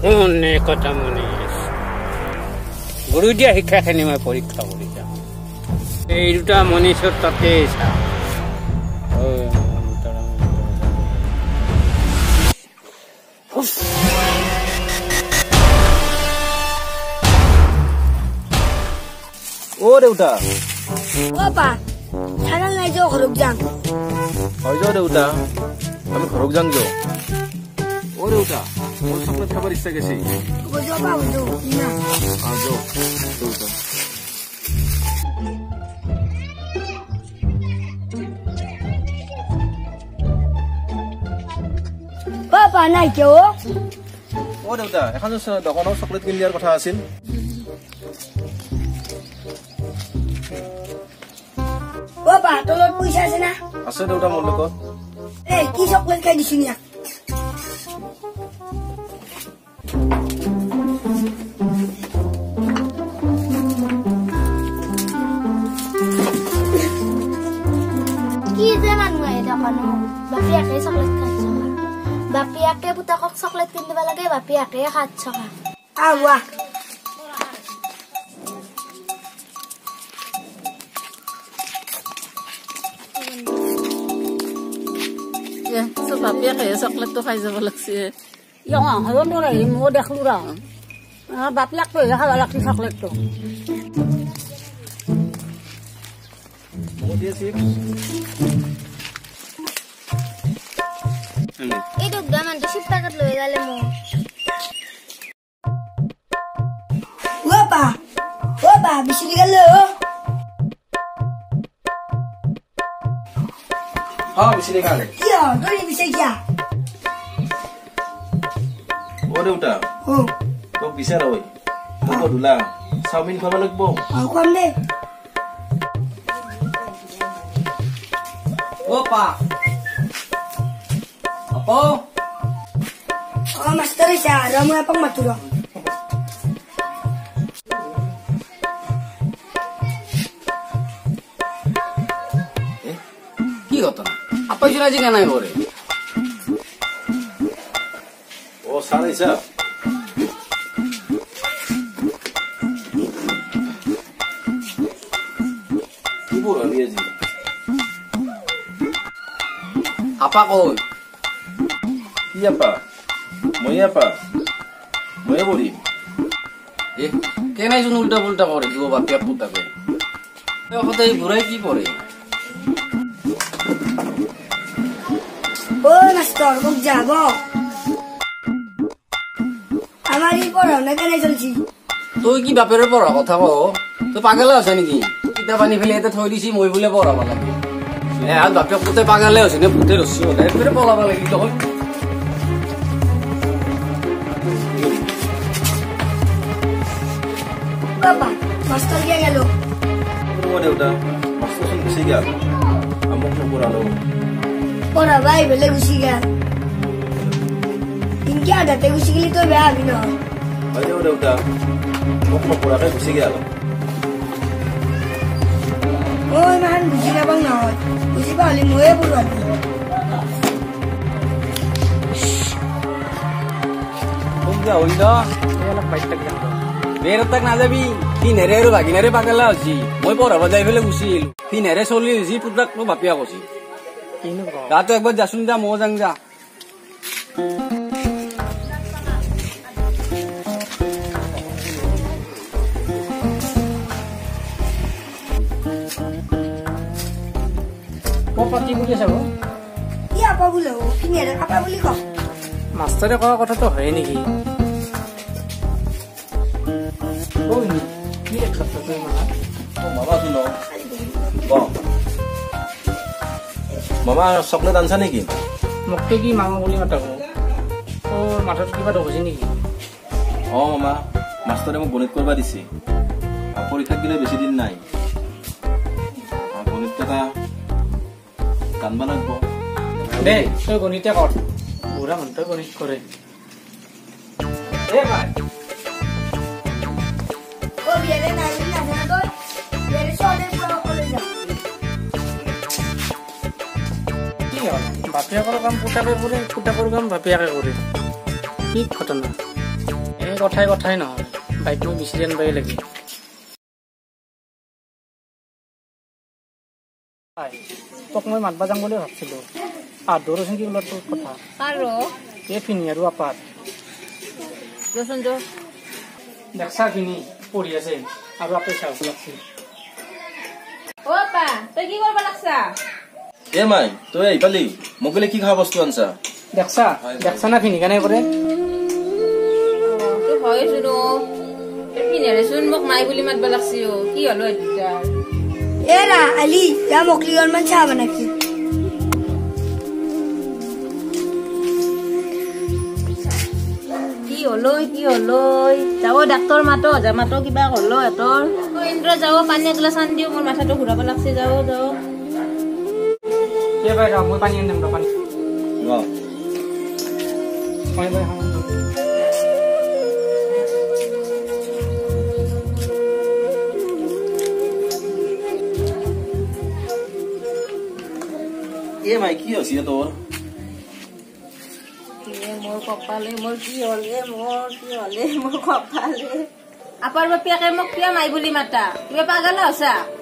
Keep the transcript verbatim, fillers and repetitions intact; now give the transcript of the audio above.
মনে কথা মনে আছে গুৰু দিয়া শিক্ষাখিনি মই পৰীক্ষা কৰি যাম এই দুটা মনীষৰ তাতে চা ও দেউতা বাবা থানাল নাই যাও ঘরক যাম হয় যাও দেউতা আমি ঘরক যাম যাও ও দেউতা মোর চকলেট খাবার ইচ্ছা গেছে বুঝো বাবা বুঝো না আ যাও দেউতা বাবা নাই কেউ ও দেউতা এখন দোকানৰ চকলেট কিনি দিয়াৰ কথা আছিল বাবা তোর পয়সা আছে না আছে দেউতা মোৰ লগত এ কি চকলেট খাই দিছি না কি যে মানুহ আহে দোকানো বাপিয়াকে চকলেট খাইছ বাপিয়াকে পুতাকক চকলেট কিনি দিব লাগে বাপিয়াকে খাচ্ছ আওয়া so bapiake choklet to khai jaba lagse yang hayo nora hi mo dekhlu ra ah bapiak to ya khala lagse choklet to mo dia sip ei dog daman to ship takat loye gale mo বাবা বাবা বিশলি গেল হ্যাঁ বিশলি গালে ইয়া তোর বিশে গিয়া ও দেউতা ও তো বিচাৰ হয় মোক দুলা চাওমিন খাব লাগিব আও কম দে ও পা আপো ও মাস্টার ইসা রামু আপং মাতুরা কি কথা আপা জুরাজি কেন নাই করে ও সারা ইসা কি বল আলিয়াজি আপা কই কি আপা মই আপা মই বলি এ কেনাই জুন উল্টা পুল্টা করে দুও বাপিয়া পুতাকে এ কথা এই বুড়াই কি করে ও মাস্টার কব যাব আমারই পড়াশোনা কেন চলছি তুই কি বাপের পড়া কথা কো তুই পাগল আছে নাকি কিতাব আনি ফেলে এতে থৈ দিছি মই বলে পড়াব লাগে এ আর বাপে পুতে পাগলে আছে নে পুতে রসি হলে এতে পড়াব লাগি তো বাবা মাস্টার গিয়ে গেল ও দেউতা মাস্টার শুন গুছি গেল আমক নপড়ালো পড়া ভাই বেলে গুছি গেল ইনকে আদাতে গুছি গেলি তো বেয়া হবি না হয় যাও দেউতা মোক নপড়াকে গুছি গেল ওই মান বুঝি নাপাং নহয় বুঝি পাহলি ময়ে পড়াব तुम क्या होई ना वाला फाइट तक जाओ मेरे तक ना जाबी तीन हेरे रो भागिनारे पागला होसी মই পড়া বজাই ফেলে গুছিল তিন হেরে চলি জি পুত্রাক নো বাপিয়া কছি তা তো একবার যাসুন যা মো যাং যা পপা কি বুঝে যাব কি আপা বলো কি নেরে আপা বলি ক মাস্টারে কোৱা কথা তো হয় নেকি ওই কি রে খাতা তুই মানা ও মামা শুনো ক মামা চকলেট আনছা নেকি মোকতো কি মামা বুলি মাতাব তোৰ মাথাত কিবা দহছি নেকি অ মামা মাষ্টৰে মোক গণিত কৰিব দিছে পৰীক্ষা গিলে বেছি দিন নাই গণিত কথা জানব লাগিব দে তই গণিতে কৰ বুঢ়া মানুহ তই গণিত কৰে এ ভাই ও বিয়েরে না না না তো বিয়েরে চলে পুরো কলে যা কি হ'ল বাপিয়াকৰ কাম পুতাকে কৰে পুতাকৰ কাম বাপিয়াকে কৰে কি ঘটনা আমি কথাই কথাই নহয় বাইক মই বিচাৰি আনিবই লাগে তোক মই মাতবা যাম বুলি ভাবছিলো আদৰচোন কি বোলা তোৰ কথা আৰু এই ফিনি আৰু আপাত যোচোন যো দেখছা ফিনি পঢ়ি আছে আৰু আপে চাওক লাগছে অ পা তই কি কৰিব লাগছা এ মাই তই আহিপালি মোক বোলে কি খোৱা বস্তু আনছা দেখছা দেখছা না ফিনি কেনে কৰে তই হয় শুনো পিনেৰেচোন মোক মাই বুলি মাতবা লাগছি অ কি হলো এটা এৰা আলি যা মকলি অলমান চাহ বনাকি কি হলো কি হলো যাও ডাক্তৰ মাতো যা মাতো কিবা হলো এতৰ ইন্দ্ৰ যাও পানী এগিলাচ আন দিও মোৰ মাথাটো ঘূৰাব লাগছে যাও যাও কে ভাই ৰা মই পানী আনিম পানী ন হয় ভাই হ্যাঁ এ মাই কি হৈছে তোৰ মোৰ কপালে মোৰ কি হলে মোৰ কি হলে মোৰ কপালে আপাৰ বাপিয়াকে মোক কিয় মাই বুলি মাতা তুমি পাগল হৈছা